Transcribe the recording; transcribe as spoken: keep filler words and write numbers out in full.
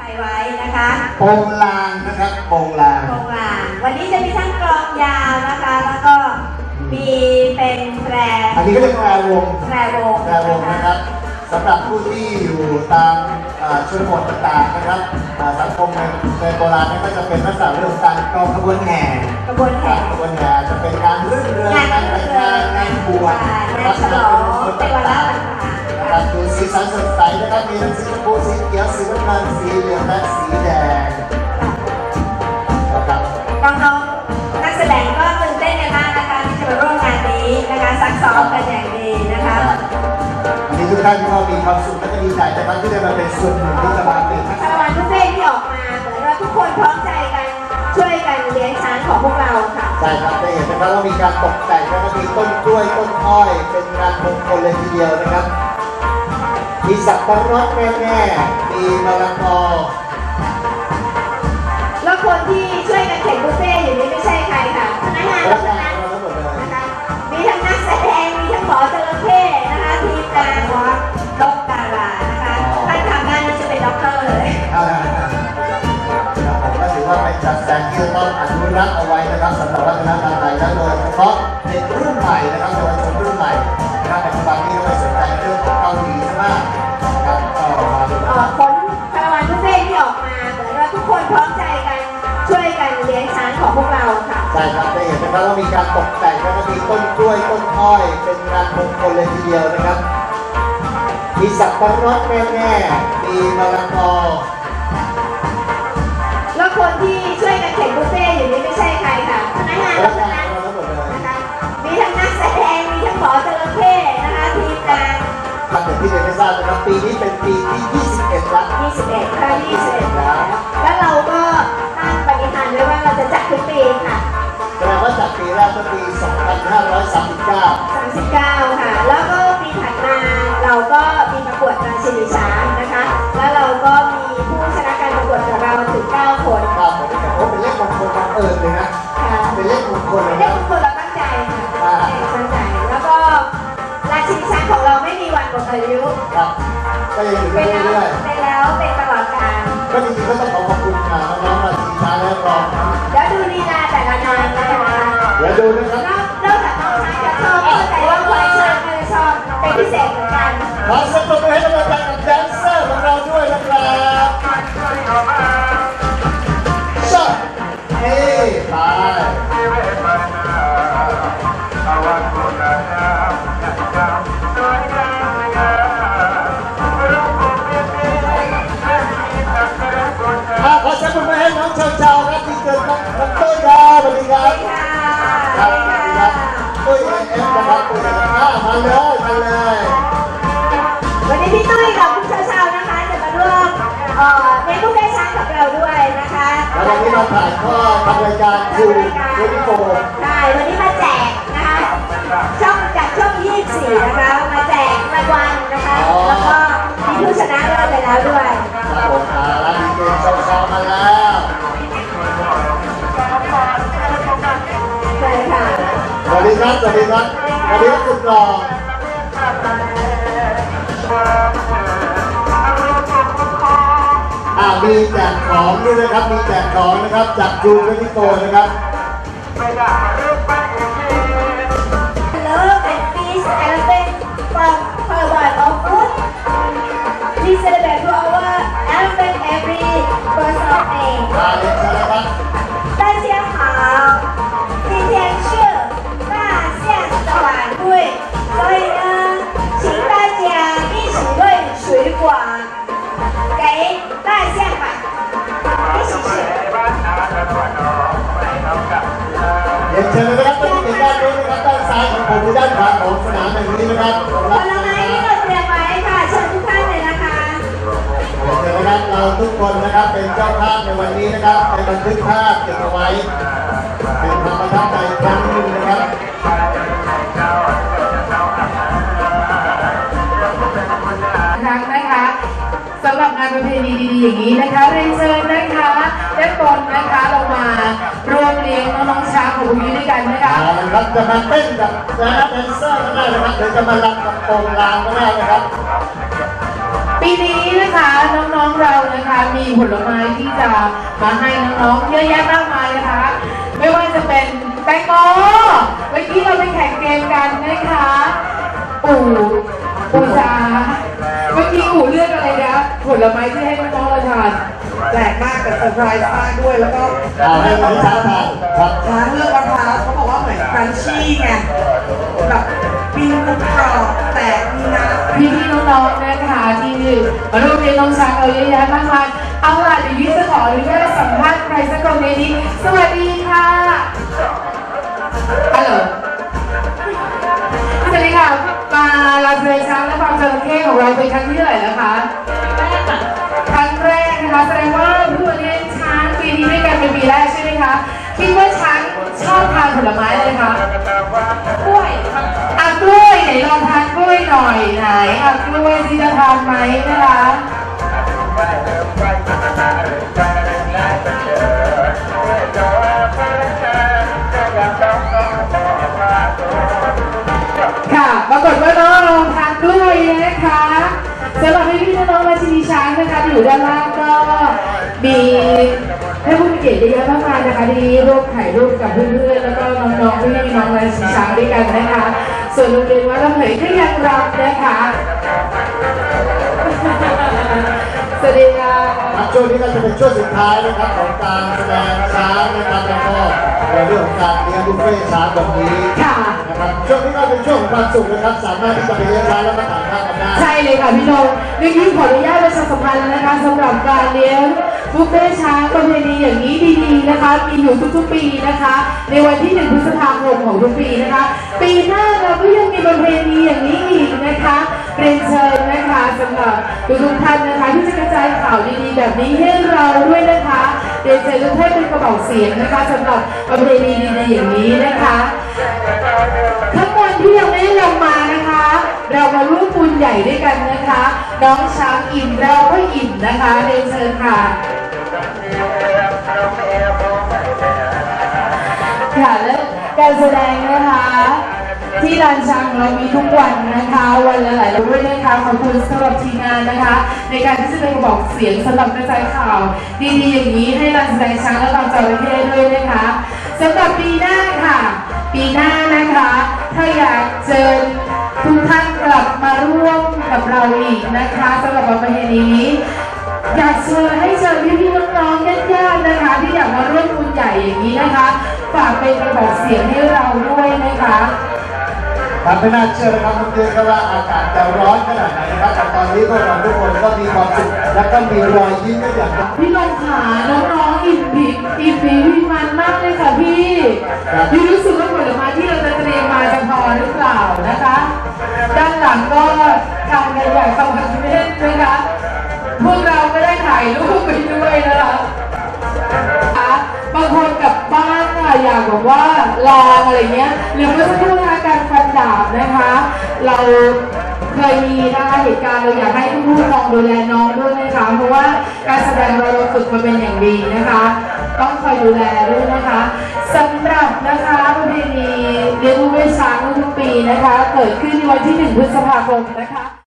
ไว้นะคะโปงลางนะครับโปงลางโปงลางวันนี้จะมีทั้งกลองยาวนะคะแล้วก็มีเป็นแตรอันนี้ก็เป็นแตรวงแตรวงแตรวงนะครับสำหรับผู้ที่อยู่ตามชนบทต่างๆนะครับสังคมในโบราณนี่ก็จะเป็นลักษณะเรื่องการกองขบวนแห่ขบวนแห่ขบวนแห่จะเป็นการรื่นเริงงานแต่งงานงานบวชงานฉลองเป็นวันละนะครับดูสีสันสดใสนะครับมีทั้งสีชมพูสีเขียวสีน้ำตาลสีเหลืองและสีแดงนะครับน้องๆนักแสดงก็ตื่นเต้นกันมากนะคะที่จะมาร่วมงานนี้นะคะซักซ้อมกันอย่างดีนะคะวันนี้ทุกท่านก็มีความสุขและก็ดีใจนะครับที่ได้มาเป็นส่วนหนึ่งที่จะมาเป็นคาราวานทุกเพลงที่ออกมาเหมือนว่าทุกคนพร้อมใจกันช่วยกันเลี้ยงช้างของพวกเราค่ะใช่ครับได้เห็นนะครับว่ามีการตกแต่งแล้วก็มีต้นกล้วยต้นอ้อยเป็นงานมงคลเลยทีเดียวนะครับมีสับปะรดแน่ๆมีมะละกอแล้วคนที่ช่วยกันเข็นบุฟเฟ่อยู่นี้ไม่ใช่ใครค่ะพนักงานเราทั้งนั้นนะคะมีทั้งนักแสดงมีทั้งหมอจระเข้นะคะทีมงานวอล์กด็อกดารานะคะท่านทำงานนี้จะเป็นด็อกเตอร์เลยผมก็ถือว่าเป็นจัดแสดงที่ต้องอนุรักษ์เอาไว้นะครับสำหรับวัฒนธรรมไทยและโดยเฉพาะเด็กรุ่นใหม่นะครับเยาวชนรุ่นใหม่นะครับปัจจุบันนี้ไม่สนใจเรื่องของเกาหลีมากนะครับก็มาดูผลคาราวานบุฟเฟ่ที่ออกมาเหมือนว่าทุกคนพร้อมใจกันช่วยกันเลี้ยงช้างของพวกเราค่ะใช่ครับได้เห็นนะครับว่ามีการตกแต่งแล้วก็มีต้นกล้วยต้นอ้อยเป็นงานมงคลเลยทีเดียวนะครับมีสับปะรดแน่ๆมีมะละกอแล้วคนที่ช่วยกันเข็นบุฟเฟ่อยู่นี้ไม่ใช่ใครค่ะพนักงานเราทั้งนั้นนะคะมีทั้งนักแสดงมีทั้งหมอจระเข้นะคะทีมงานครับอย่างที่เรียนให้ทราบนะครับปีนี้เป็นปีที่ยี่สิบเอ็ดแล้วยี่สิบเอ็ดค่ะยี่สิบเอ็ดแล้วแล้วเราก็ตั้งปณิธานไว้ว่าเราจะจัดทุกปีค่ะแสดงว่าจัดปีแรกก็ปีสองพันห้าร้อยสามสิบเก้าสามสิบเก้าค่ะแล้วก็ปีถัดมาเราก็มีประกวดราชินีช้างนะคะแล้วเราก็มีผู้ชนะการประกวดของเราถึงเก้าคนเก้าคนแต่ว่าเป็นเลขมงคลบังเอิญเลยนะเป็นเลขมงคลเป็นเลขมงคลเราตั้งใจค่ะตั้งใจแล้วก็ราชินีช้างของเราไม่มีวันหมดอายุครับก็ยังอยู่เรื่อยๆเป็นแล้วเป็นตลอดกาลก็จริงๆก็ต้องขอขอบคุณน้องๆราชินีช้างและกองเดี๋ยวดูลีลาแต่ละนางนะคะเดี๋ยวดูนะครับนอกจากน้องช้างจะชอบเข้าใจว่าควายช้างก็จะชอบเป็นพิเศษเหมือนกันขอสปรบมือให้กำลังใจกับแดนเซอร์ของเราด้วยนะครับชอบเฮ้ไปขอเสียงปรบมือให้น้องชาวชาวครับที่เกิดน้องตุ้ยครับสวัสดีครับสวัสดีครับตุ้ยเอ็มนะครับตุ้ยนะครับมาเลยมาเลยวันนี้พี่ตุ้ยกับคุณชาวชาวนะคะจะมาร่วมเลี้ยงลูกได้ช้างกับเราด้วยนะคะแล้ววันนี้เราถ่ายทอดทำรายการคูคูนิโกใช่วันนี้มาแจกนะคะช่องจากช่องยี่สิบสี่นะคะมาแจกรางวัลนะคะแล้วก็มีผู้ชนะเลิศไปแล้วด้วยครับผมแล้วดีเจชาวชาวมาแล้วใช่ค่ะสวัสดีครับสวัสดีครับสวัสดีครับคุณรองอ่ามีแจกของด้วยนะครับมีแจกของนะครับจากจูนนิโกนะครับ Love and peace elephant from Caravan of Wood. We celebrate to our elephant every first of May. 大家好，今天是大象的晚会，所以呢，请大家一起喂水果给大象吧，一起吃。 เดี๋ยวเชิญนะครับไปที่ด้านนู้นนะครับด้านซ้ายของผมด้านขวาของสนามแห่งนี้นะครับผลไม้ที่เราเตรียมไว้ค่ะเชิญทุกท่านเลยนะคะเชิญนะครับเราทุกคนนะครับเป็นเจ้าภาพในวันนี้นะครับเป็นบันทึกภาพเก็บเอาไว้เป็นความประทับใจครั้งหนึ่งนะครับนะคะสำหรับงานประเพณีดีๆอย่างนี้นะคะเรียนเชิญนะคะและตนนะคะเรามารวมเลี้ยงน้องๆช้างของพวกนี้ด้วยกันนะคะครับจะมาเต้นกับนะแดนเซอร์ก็ได้นะครับหรือจะมาลำกับโปงลางก็ได้นะครับปีนี้นะคะน้องๆเรานะคะมีผลไม้ที่จะมาให้น้องๆเยอะแยะมากมายนะคะไม่ว่าจะเป็นแตงโมเมื่อกี้เราไปแข่งเกมกันนะคะอู่อูชาเมื่อกี้อู่เลือกอะไรนะผลไม้ที่ให้น้องๆเราทานแปลกมากแต่เซอร์ไพรส์มากด้วยแล้วก็เอาให้น้องช้างทานครับช้างเลือกมะพร้าวเขาบอกว่าเหมือนครันชี่ไงแบบปิ้งกรอบแต่มีน้ำพี่พี่น้องๆนะคะที่มาร่วมเรียนน้องช้างเราเยอะแยะมากมายเอาล่ะเดี๋ยวยิ้มจะขออนุญาตสัมภาษณ์ใครสักคนในนี้สวัสดีค่ะฮัลโหลสวัสดีค่ะมาลาเซช้างและฟาร์มจระเข้ของเราเป็นครั้งที่เท่าไหร่แล้วคะครั้งแรกนะคะแสดงว่าเพิ่งมาเลี้ยงช้างปีนี้ด้วยกันเป็นปีแรกใช่ไหมคะคิดว่าช้างชอบทานผลไม้อะไรคะกล้วยอ่ะกล้วยไหนลองทานกล้วยหน่อยไหนอ่ะกล้วยที่จะทานไหมนะคะค่ะปรากฏว่าน้องลองทานกล้วยนะคะสำหรับพี่ๆน้องๆมาชีช้างนะคะอยู่ด้านล่างก็มีให้ผู้มีเกียรติเยอะมากมายนะคะที่ร่วมถ่ายรูปกับเพื่อนๆแล้วก็น้องๆพี่ๆน้องๆมาชีช้างด้วยกันนะคะส่วนโรงเรียนวัดลำเหยก็ยังรับนะคะสวัสดีค่ะครับช่วงนี้ก็จะเป็นช่วงสุดท้ายนะครับของการแสดงช้างนะครับแล้วก็ในเรื่องของการเลี้ยงบุฟเฟ่ต์ช้างแบบนี้ค่ะนะครับช่วงนี้ก็เป็นช่วงของความสุขนะครับสามารถที่จะไปเลี้ยงช้างแล้วก็ถ่ายภาพกันได้ใช่เลยค่ะพี่นงเมื่อกี้ขออนุญาตประชาสัมพันธ์นะคะสำหรับการเลี้ยงบุฟเฟ่ต์ช้างประเพณีอย่างนี้ดีๆนะคะมีอยู่ทุกๆปีนะคะในวันที่หนึ่งพฤษภาคมของทุกปีนะคะปีหน้าเราก็ยังมีประเพณีอย่างนี้อีกนะคะเรียนเชิญนะคะสำหรับทุกท่านนะคะที่จะกระจายข่าวดีๆแบบนี้ให้เราด้วยนะคะเรียนเชิญทุกท่านเป็นกระบอกเสียงนะคะสำหรับประเพณีดีๆอย่างนี้นะคะทั้งวันที่ยังไม่ได้ลงมานะคะเรามาร่วมบุญใหญ่ด้วยกันนะคะน้องช้างอิ่มเราก็อิ่มนะคะเรียนเชิญค่ะค่ะและการแสดงนะคะที่ลานช้างเรามีทุกวันนะคะวันละหลายรุ่นนะคะขอบคุณสำหรับทีมงานนะคะในการที่จะเป็นกระบอกเสียงสำหรับกระจายข่าวดีๆอย่างนี้ให้ลานแสดงช้างและฟาร์มจระเข้ด้วยนะคะสำหรับปีหน้าค่ะปีหน้านะคะถ้าอยากเชิญทุกท่านกลับมาร่วมกับเราอีกนะคะสำหรับประเพณีนี้อยากเชิญให้เชิญพี่ๆน้องๆญาติๆนะคะที่อยากมาร่วมบุญใหญ่อย่างนี้นะคะฝากเป็นกระบอกเสียงให้เราด้วยนะคะครับไม่น่าเชื่อนะครับคุณเจก็ว่าอากาศจะร้อนขนาดไหนนะครับแต่ตอนนี้พวกเราทุกคนก็มีความสุขและก็มีรอยยิ้มกันอย่างพี่ลงขาน้องๆอิ่มผีอิ่มผีวิมันมากเลยค่ะพี่พี่รู้สึกว่าผลไม้ที่เราจะเตรียมมาจะพอหรือเปล่านะคะด้านหลังก็ทำกันอย่างสมัครเล่นนะคะพวกเราก็ได้ถ่ายรูปไปด้วยนะคะบางคนกลับบ้านค่ะอยากบอกว่าลองอะไรเงี้ยหรือเมื่อสักครู่นะคะการฟันดาบนะคะเราเคยมีนะคะเหตุการณ์เราอยากให้ผู้ปกครองดูแลน้องด้วยนะคะเพราะว่าการแสดงเราเราฝึกมาเป็นอย่างดีนะคะต้องคอยดูแลด้วยนะคะสำหรับนะคะประเพณีเลี้ยงลูกด้วยช้างทุกปีนะคะเกิดขึ้นในวันที่หนึ่งพฤษภาคมนะคะ